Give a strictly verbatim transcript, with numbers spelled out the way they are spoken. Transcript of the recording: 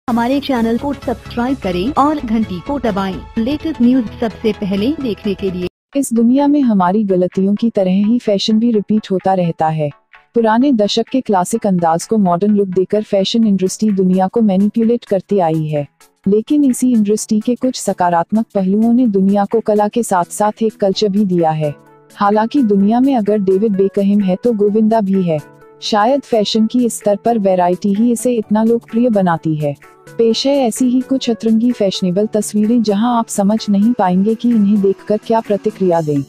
हमारे चैनल को सब्सक्राइब करें और घंटी को दबाएं। लेटेस्ट न्यूज सबसे पहले देखने के लिए। इस दुनिया में हमारी गलतियों की तरह ही फैशन भी रिपीट होता रहता है। पुराने दशक के क्लासिक अंदाज को मॉडर्न लुक देकर फैशन इंडस्ट्री दुनिया को मैनिपुलेट करती आई है, लेकिन इसी इंडस्ट्री के कुछ सकारात्मक पहलुओं ने दुनिया को कला के साथ साथ एक कल्चर भी दिया है। हालांकि दुनिया में अगर डेविड बेकहम है तो गोविंदा भी है। शायद फैशन की इस स्तर पर वैरायटी ही इसे इतना लोकप्रिय बनाती है। पेश है ऐसी ही कुछ अतरंगी फैशनेबल तस्वीरें जहां आप समझ नहीं पाएंगे कि इन्हें देखकर क्या प्रतिक्रिया दें।